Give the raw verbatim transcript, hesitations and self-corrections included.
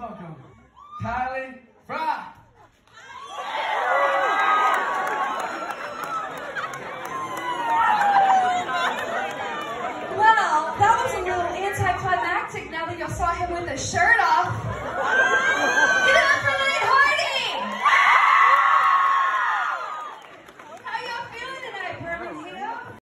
welcome Kylie Fry. Well, that was a little anticlimactic now that y'all saw him with a shirt.